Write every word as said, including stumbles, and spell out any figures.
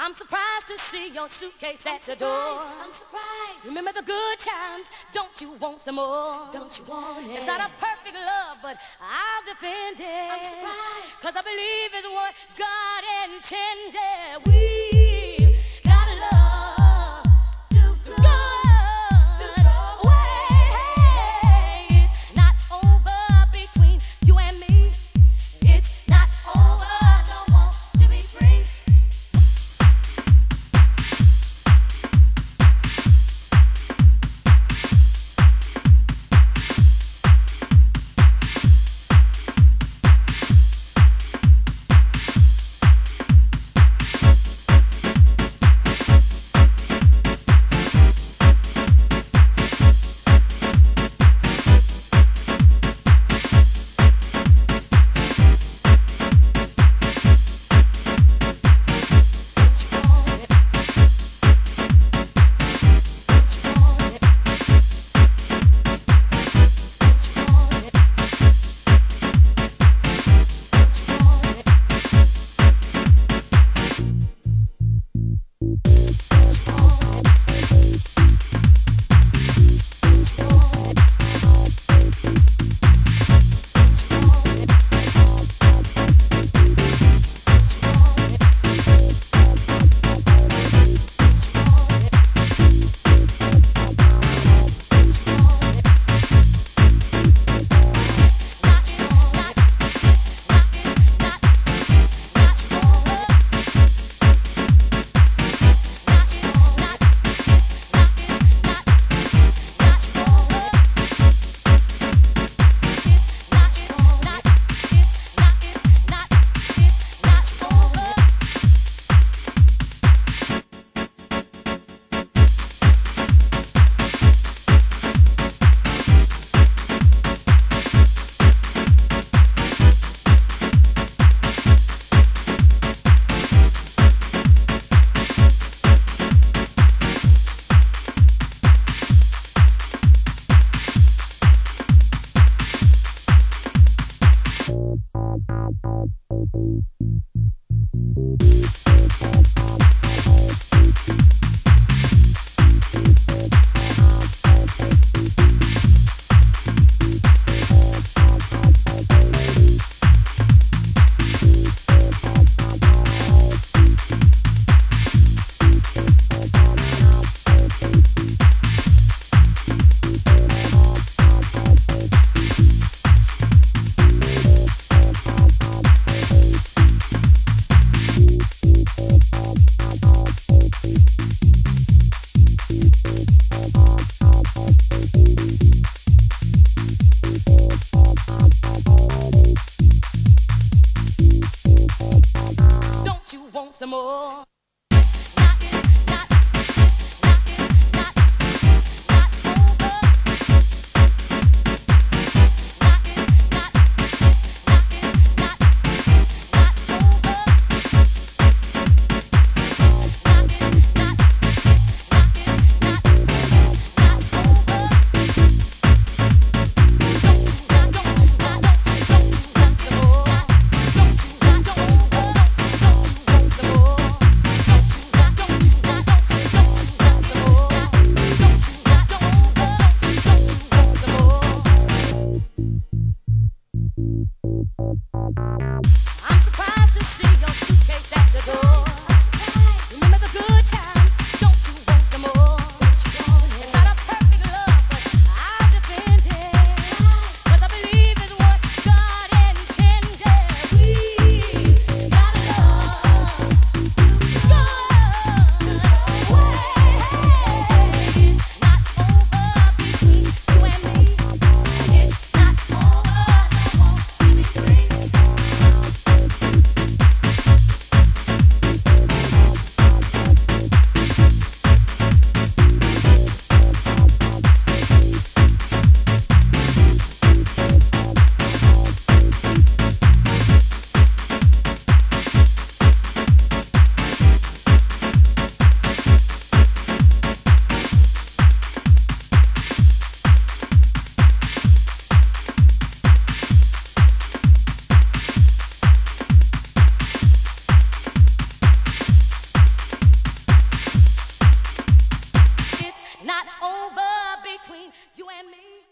I'm surprised to see your suitcase at the door. I'm surprised. Remember the good times, don't you want some more? Don't you want it? It's not a perfect love, but I'll defend it. I'm surprised. Cause I believe it's what God intended. We gotta love too good. It's not over between you and me. It's not over, I don't want to be free. Some more. Don't you between you and me.